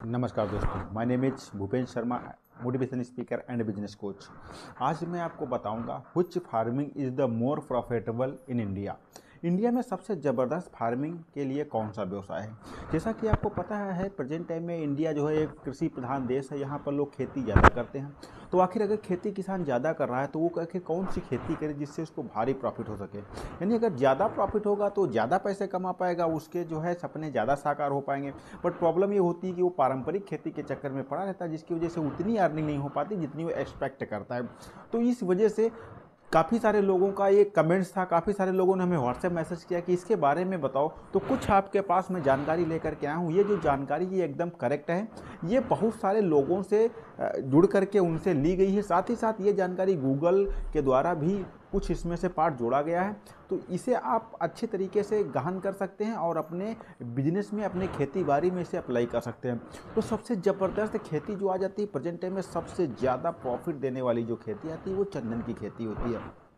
नमस्कार दोस्तों, my name is Bhupendra Sharma, motivation speaker and business coach. आज मैं आपको बताऊंगा which farming is the more profitable in India. India में सबसे ज़बरदस्त फार्मिंग के लिए कौन सा व्यवसाय है। जैसा कि आपको पता है प्रेजेंट टाइम में इंडिया जो है एक कृषि प्रधान देश है। यहाँ पर लोग खेती ज़्यादा करते हैं। तो आखिर अगर खेती किसान ज़्यादा कर रहा है तो वो आखिर कौन सी खेती करे जिससे उसको भारी प्रॉफिट हो सके। यानी अगर ज़्यादा प्रॉफिट होगा तो ज़्यादा पैसे कमा पाएगा, उसके जो है सपने ज़्यादा साकार हो पाएंगे। बट प्रॉब्लम ये होती है कि वो पारंपरिक खेती के चक्कर में पड़ा रहता है, जिसकी वजह से उतनी अर्निंग नहीं हो पाती जितनी वो एक्सपेक्ट करता है। तो इस वजह से काफ़ी सारे लोगों का ये कमेंट्स था, काफ़ी सारे लोगों ने हमें व्हाट्सएप मैसेज किया कि इसके बारे में बताओ। तो कुछ आपके पास मैं जानकारी लेकर के आया हूँ। ये जो जानकारी ये एकदम करेक्ट है, ये बहुत सारे लोगों से जुड़ करके उनसे ली गई है। साथ ही साथ ये जानकारी गूगल के द्वारा भी कुछ इसमें से पार्ट जोड़ा गया है। तो इसे आप अच्छे तरीके से गहन कर सकते हैं और अपने बिजनेस में, अपने खेती बाड़ी में इसे अप्लाई कर सकते हैं। तो सबसे ज़बरदस्त खेती जो आ जाती है प्रेजेंट टाइम में, सबसे ज़्यादा प्रॉफिट देने वाली जो खेती आती है वो चंदन की खेती होती है।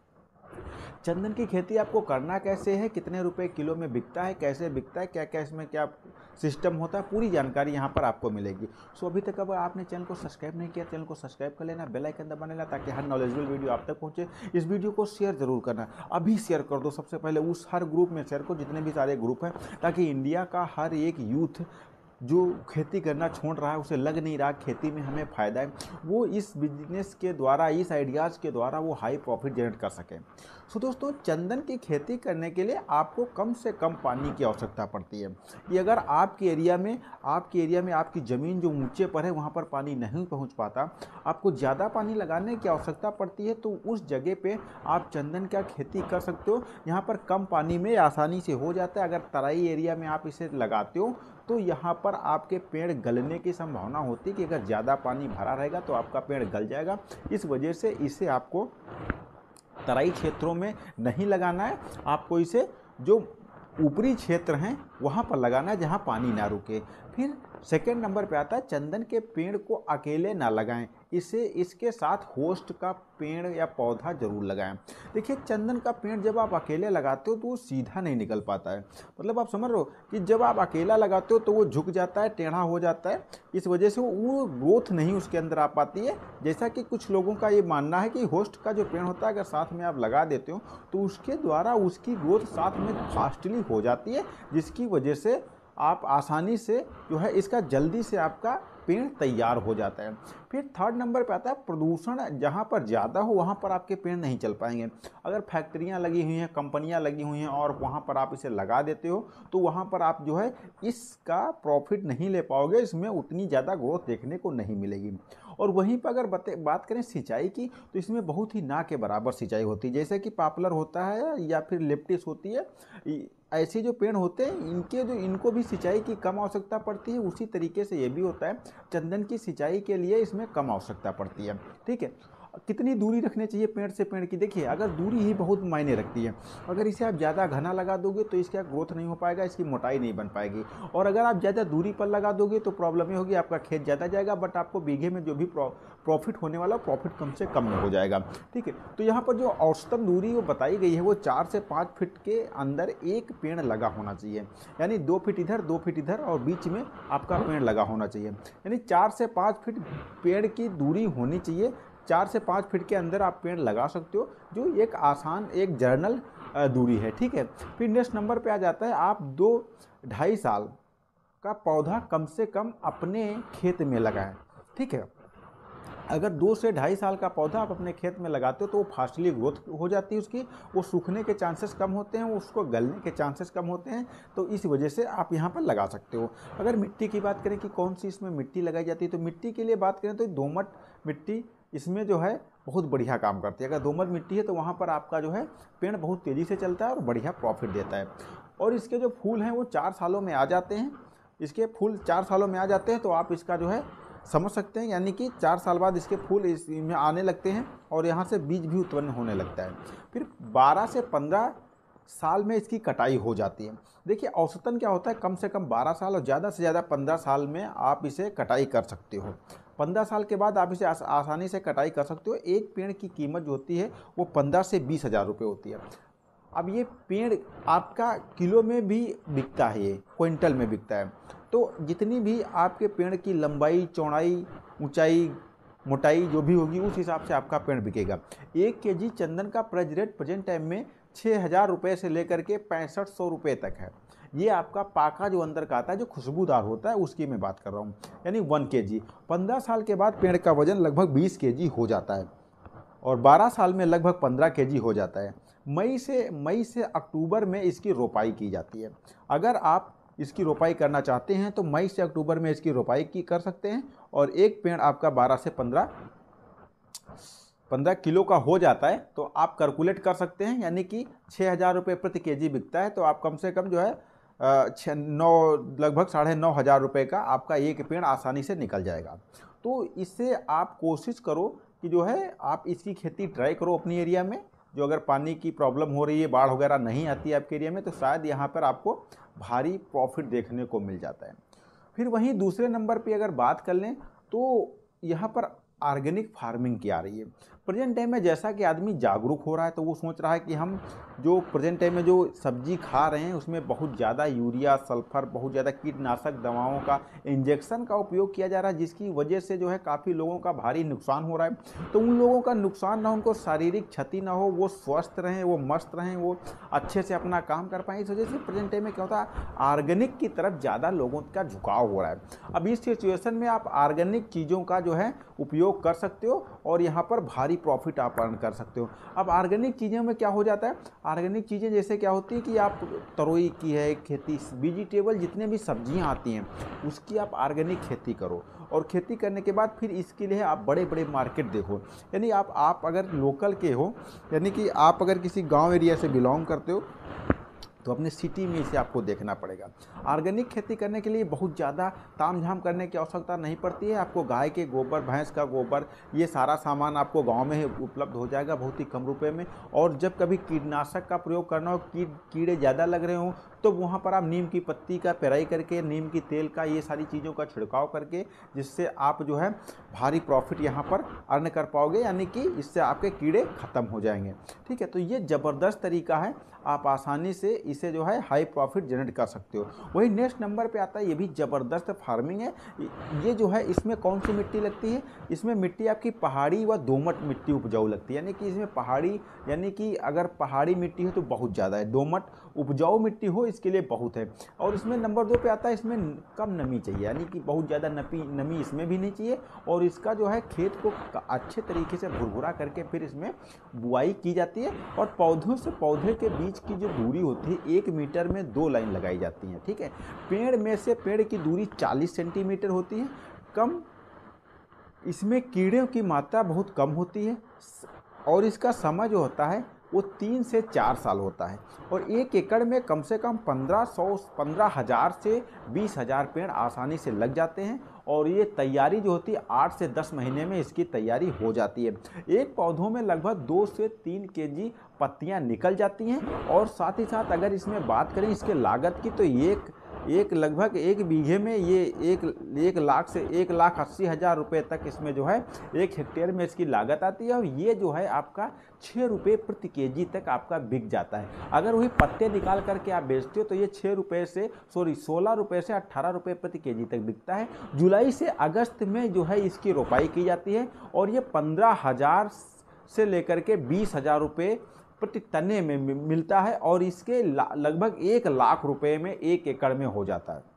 चंदन की खेती आपको करना कैसे है, कितने रुपए किलो में बिकता है, कैसे बिकता है, क्या क्या इसमें क्या सिस्टम होता है, पूरी जानकारी यहाँ पर आपको मिलेगी। सो अभी तक अगर आपने चैनल को सब्सक्राइब नहीं किया, चैनल को सब्सक्राइब कर लेना, बेल आइकन दबा लेना ताकि हर नॉलेजेबल वीडियो आप तक पहुँचे। इस वीडियो को शेयर जरूर करना, अभी शेयर कर दो। सबसे पहले उस हर ग्रुप में शेयर करो जितने भी सारे ग्रुप हैं, ताकि इंडिया का हर एक यूथ जो खेती करना छोड़ रहा है, उसे लग नहीं रहा खेती में हमें फ़ायदा है, वो इस बिजनेस के द्वारा, इस आइडियाज़ के द्वारा वो हाई प्रॉफिट जनरेट कर सके। सो दोस्तों, चंदन की खेती करने के लिए आपको कम से कम पानी की आवश्यकता पड़ती है। ये अगर आपके एरिया में आपकी ज़मीन जो ऊंचे पर है वहाँ पर पानी नहीं पहुँच पाता, आपको ज़्यादा पानी लगाने की आवश्यकता पड़ती है, तो उस जगह पे आप चंदन का खेती कर सकते हो। यहाँ पर कम पानी में आसानी से हो जाता है। अगर तराई एरिया में आप इसे लगाते हो तो यहाँ पर आपके पेड़ गलने की संभावना होती है कि अगर ज़्यादा पानी भरा रहेगा तो आपका पेड़ गल जाएगा। इस वजह से इसे आपको तराई क्षेत्रों में नहीं लगाना है। आपको इसे जो ऊपरी क्षेत्र हैं वहाँ पर लगाना है जहाँ पानी ना रुके। फिर सेकेंड नंबर पे आता है, चंदन के पेड़ को अकेले ना लगाएं, इसके साथ होस्ट का पेड़ या पौधा जरूर लगाएं। देखिए, चंदन का पेड़ जब आप अकेले लगाते हो तो वो सीधा नहीं निकल पाता है। मतलब आप समझ रहे हो कि जब आप अकेला लगाते हो तो वो झुक जाता है, टेढ़ा हो जाता है। इस वजह से वो ग्रोथ नहीं उसके अंदर आ पाती है। जैसा कि कुछ लोगों का ये मानना है कि होस्ट का जो पेड़ होता है अगर साथ में आप लगा देते हो तो उसके द्वारा उसकी ग्रोथ साथ में फास्टली हो जाती है, जिसकी वजह से आप आसानी से जो है इसका जल्दी से आपका पेड़ तैयार हो जाता है। फिर थर्ड नंबर पे आता है प्रदूषण जहाँ पर ज़्यादा हो वहाँ पर आपके पेड़ नहीं चल पाएंगे। अगर फैक्ट्रियाँ लगी हुई हैं, कंपनियाँ लगी हुई हैं और वहाँ पर आप इसे लगा देते हो तो वहाँ पर आप जो है इसका प्रॉफिट नहीं ले पाओगे, इसमें उतनी ज़्यादा ग्रोथ देखने को नहीं मिलेगी। और वहीं पर अगर बात करें सिंचाई की, तो इसमें बहुत ही ना के बराबर सिंचाई होती है। जैसे कि पॉपुलर होता है या फिर लिप्टिस होती है, ऐसे जो पेड़ होते हैं इनको भी सिंचाई की कम आवश्यकता पड़ती है। उसी तरीके से ये भी होता है, चंदन की सिंचाई के लिए इसमें कम आवश्यकता पड़ती है। ठीक है, कितनी दूरी रखनी चाहिए पेड़ से पेड़ की, देखिए अगर दूरी ही बहुत मायने रखती है। अगर इसे आप ज़्यादा घना लगा दोगे तो इसका ग्रोथ नहीं हो पाएगा, इसकी मोटाई नहीं बन पाएगी। और अगर आप ज़्यादा दूरी पर लगा दोगे तो प्रॉब्लम ये होगी, आपका खेत ज़्यादा जाएगा बट आपको बीघे में जो भी प्रॉफिट होने वाला प्रॉफिट कम से कम में हो जाएगा। ठीक है, तो यहाँ पर जो औसतन दूरी वो बताई गई है वो 4 से 5 फीट के अंदर एक पेड़ लगा होना चाहिए। यानी 2 फीट इधर 2 फीट इधर और बीच में आपका पेड़ लगा होना चाहिए। यानी 4 से 5 फीट पेड़ की दूरी होनी चाहिए। 4 से 5 फीट के अंदर आप पेड़ लगा सकते हो, जो एक आसान एक जर्नल दूरी है। ठीक है, फिर नेक्स्ट नंबर पे आ जाता है, आप 2-2.5 साल का पौधा कम से कम अपने खेत में लगाएं। ठीक है, अगर 2 से 2.5 साल का पौधा आप अपने खेत में लगाते हो तो वो फास्टली ग्रोथ हो जाती है उसकी, वो सूखने के चांसेस कम होते हैं, उसको गलने के चांसेस कम होते हैं। तो इस वजह से आप यहाँ पर लगा सकते हो। अगर मिट्टी की बात करें कि कौन सी इसमें मिट्टी लगाई जाती है, तो मिट्टी के लिए बात करें तो दोमट मिट्टी इसमें जो है बहुत बढ़िया काम करती है। अगर दोमट मिट्टी है तो वहाँ पर आपका जो है पेड़ बहुत तेज़ी से चलता है और बढ़िया प्रॉफिट देता है। और इसके जो फूल हैं वो 4 सालों में आ जाते हैं। इसके फूल 4 सालों में आ जाते हैं, तो आप इसका जो है समझ सकते हैं। यानी कि 4 साल बाद इसके फूल इसमें आने लगते हैं और यहाँ से बीज भी उत्पन्न होने लगता है। फिर 12 से 15 साल में इसकी कटाई हो जाती है। देखिए, औसतन क्या होता है, कम से कम 12 साल और ज़्यादा से ज़्यादा 15 साल में आप इसे कटाई कर सकते हो। 15 साल के बाद आप इसे आसानी से कटाई कर सकते हो। एक पेड़ की कीमत जो होती है वो 15 से 20 हज़ार रुपये होती है। अब ये पेड़ आपका किलो में भी बिकता है, ये क्विंटल में बिकता है। तो जितनी भी आपके पेड़ की लंबाई, चौड़ाई, ऊंचाई, मोटाई जो भी होगी उस हिसाब से आपका पेड़ बिकेगा। 1 केजी चंदन का प्राइस रेट प्रेजेंट टाइम में 6,000 रुपये से लेकर के 6500 रुपये तक है। ये आपका पाका जो अंदर का आता है, जो खुशबूदार होता है, उसकी मैं बात कर रहा हूँ, यानी 1 केजी। 15 साल के बाद पेड़ का वजन लगभग 20 केजी हो जाता है और 12 साल में लगभग 15 केजी हो जाता है। मई से अक्टूबर में इसकी रोपाई की जाती है। अगर आप इसकी रोपाई करना चाहते हैं तो मई से अक्टूबर में इसकी रोपाई कर सकते हैं और एक पेड़ आपका 12 से 15 किलो का हो जाता है। तो आप कैलकुलेट कर सकते हैं, यानी कि 6,000 रुपये प्रति केजी बिकता है, तो आप कम से कम जो है लगभग 9,500 रुपये का आपका एक पेड़ आसानी से निकल जाएगा। तो इससे आप कोशिश करो कि जो है आप इसकी खेती ट्राई करो अपनी एरिया में। जो अगर पानी की प्रॉब्लम हो रही है, बाढ़ वगैरह नहीं आती है आपके एरिया में, तो शायद यहाँ पर आपको भारी प्रॉफिट देखने को मिल जाता है। फिर वहीं दूसरे नंबर पे अगर बात कर लें तो यहाँ पर ऑर्गेनिक फार्मिंग की आ रही है। प्रेजेंट टाइम में जैसा कि आदमी जागरूक हो रहा है, तो वो सोच रहा है कि हम जो प्रेजेंट टाइम में जो सब्जी खा रहे हैं उसमें बहुत ज़्यादा यूरिया, सल्फर, बहुत ज़्यादा कीटनाशक दवाओं का इंजेक्शन का उपयोग किया जा रहा है, जिसकी वजह से जो है काफ़ी लोगों का भारी नुकसान हो रहा है। तो उन लोगों का नुकसान ना, उनको शारीरिक क्षति ना हो, वो स्वस्थ रहें, वो मस्त रहें, वो अच्छे से अपना काम कर पाएँ। इस वजह से प्रेजेंट टाइम में क्या होता है, ऑर्गेनिक की तरफ ज़्यादा लोगों का झुकाव हो रहा है। अब इस सिचुएशन में आप ऑर्गेनिक चीज़ों का जो है उपयोग कर सकते हो और यहाँ पर भारी प्रॉफिट आप अर्न कर सकते हो। अब ऑर्गेनिक चीज़ों में क्या हो जाता है, ऑर्गेनिक चीज़ें जैसे क्या होती है कि आप तरोई की है खेती, वेजिटेबल जितने भी सब्जियां आती हैं उसकी आप ऑर्गेनिक खेती करो और खेती करने के बाद फिर इसके लिए आप बड़े बड़े मार्केट देखो। यानी आप अगर लोकल के हो, यानी कि आप अगर किसी गाँव एरिया से बिलोंग करते हो तो अपने सिटी में इसे आपको देखना पड़ेगा। ऑर्गेनिक खेती करने के लिए बहुत ज़्यादा तामझाम करने की आवश्यकता नहीं पड़ती है। आपको गाय के गोबर, भैंस का गोबर, ये सारा सामान आपको गांव में ही उपलब्ध हो जाएगा बहुत ही कम रुपए में। और जब कभी कीटनाशक का प्रयोग करना हो, कीड़े ज़्यादा लग रहे हों, तो वहाँ पर आप नीम की पत्ती का पेराई करके, नीम की तेल का, ये सारी चीज़ों का छिड़काव करके, जिससे आप जो है भारी प्रॉफिट यहाँ पर अर्न कर पाओगे, यानी कि इससे आपके कीड़े ख़त्म हो जाएंगे। ठीक है, तो ये ज़बरदस्त तरीका है, आप आसानी से इसे जो है हाई प्रॉफिट जनरेट कर सकते हो। वही नेक्स्ट नंबर पे आता है, ये भी ज़बरदस्त फार्मिंग है। ये जो है इसमें कौन सी मिट्टी लगती है, इसमें मिट्टी आपकी पहाड़ी व दोमट मिट्टी उपजाऊ लगती है। यानी कि इसमें पहाड़ी, यानी कि अगर पहाड़ी मिट्टी हो तो बहुत ज़्यादा है, दोमट उपजाऊ मिट्टी हो इसके लिए बहुत है। और इसमें नंबर 2 पे आता है, इसमें कम नमी चाहिए, यानी कि बहुत ज़्यादा नमी इसमें भी नहीं चाहिए। और इसका जो है खेत को अच्छे तरीके से भुरभुरा करके फिर इसमें बुआई की जाती है और पौधों से पौधे के बीच की जो दूरी होती है 1 मीटर में 2 लाइन लगाई जाती हैं। ठीक है, पेड़ में से पेड़ की दूरी 40 सेंटीमीटर होती है। कम, इसमें कीड़ों की मात्रा बहुत कम होती है और इसका समय जो होता है वो 3 से 4 साल होता है। और 1 एकड़ में कम से कम 15,000 से 20,000 पेड़ आसानी से लग जाते हैं। और ये तैयारी जो होती है 8 से 10 महीने में इसकी तैयारी हो जाती है। एक पौधों में लगभग 2 से 3 केजी पत्तियां निकल जाती हैं। और साथ ही साथ अगर इसमें बात करें इसके लागत की, तो लगभग 1 बीघे में ये 1 लाख से 1,80,000 रुपये तक इसमें जो है 1 हेक्टेयर में इसकी लागत आती है। और ये जो है आपका 6 रुपये प्रति केजी तक आपका बिक जाता है। अगर वही पत्ते निकाल करके आप बेचते हो तो ये 16 रुपये से 18 रुपये प्रति केजी तक बिकता है। जुलाई से अगस्त में जो है इसकी रोपाई की जाती है और ये 15,000 से लेकर के 20,000 रुपये प्रति तने में मिलता है और इसके लगभग 1 लाख रुपए में 1 एकड़ में हो जाता है।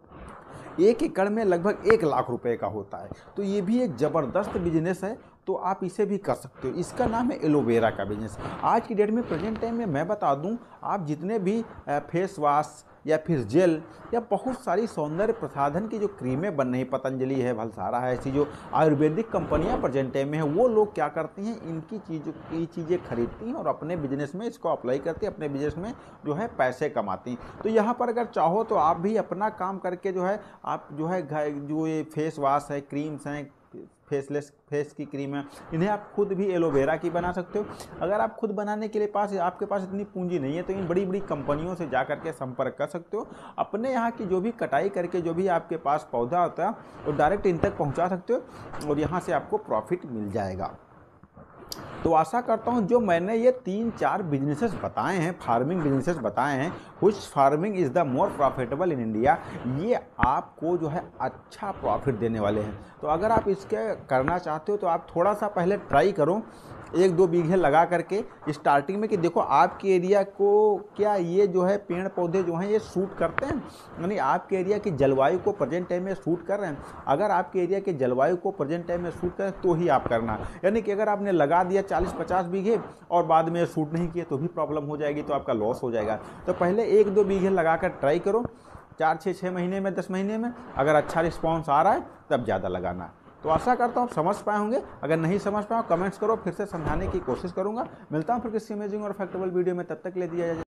1 एकड़ में लगभग 1 लाख रुपए का होता है। तो ये भी एक ज़बरदस्त बिजनेस है, तो आप इसे भी कर सकते हो। इसका नाम है एलोवेरा का बिजनेस। आज की डेट में प्रेजेंट टाइम में मैं बता दूं, आप जितने भी फेस वॉश या फिर जेल या बहुत सारी सौंदर्य प्रसाधन की जो क्रीमें बन रही, पतंजलि है, भलसारा है, ऐसी जो आयुर्वेदिक कंपनियां प्रेजेंट टाइम में है, वो लोग क्या करती हैं, इनकी चीज़ें खरीदती हैं और अपने बिजनेस में इसको अप्लाई करती हैं, अपने बिजनेस में जो है पैसे कमाती हैं। तो यहाँ पर अगर चाहो तो आप भी अपना काम करके जो है आप जो है जो ये फेस वॉश है, क्रीम्स हैं, फेस की क्रीम है, इन्हें आप खुद भी एलोवेरा की बना सकते हो। अगर आप खुद बनाने के लिए आपके पास इतनी पूंजी नहीं है तो इन बड़ी बड़ी कंपनियों से जा करके संपर्क कर सकते हो। अपने यहाँ की जो भी कटाई करके जो भी आपके पास पौधा होता है वो डायरेक्ट इन तक पहुँचा सकते हो और यहाँ से आपको प्रॉफिट मिल जाएगा। तो आशा करता हूँ जो मैंने ये 3-4 बिजनेसेस बताए हैं, फार्मिंग बिजनेसेस बताए हैं, which farming is the more profitable in India, ये आपको जो है अच्छा प्रॉफिट देने वाले हैं। तो अगर आप इसके करना चाहते हो तो आप थोड़ा सा पहले ट्राई करो 1-2 बीघे लगा करके स्टार्टिंग में, कि देखो आपके एरिया को क्या ये जो है पेड़ पौधे जो हैं ये सूट करते हैं, यानी आपके एरिया की जलवायु को प्रेजेंट टाइम में सूट कर रहे हैं। अगर आपके एरिया के जलवायु को प्रेजेंट टाइम में सूट करें तो ही आप करना, यानी कि अगर आपने लगा दिया 40-50 बीघे और बाद में सूट नहीं किए तो भी प्रॉब्लम हो जाएगी, तो आपका लॉस हो जाएगा। तो पहले 1-2 बीघे लगा कर ट्राई करो, 4-6 महीने में, 10 महीने में अगर अच्छा रिस्पॉन्स आ रहा है तब ज़्यादा लगाना। तो आशा करता हूँ आप समझ पाए होंगे। अगर नहीं समझ पाए कमेंट्स करो, फिर से समझाने की कोशिश करूँगा। मिलता हूँ फिर किसी अमेजिंग और फैक्टेबल वीडियो में, तब तक ले दिया जाए।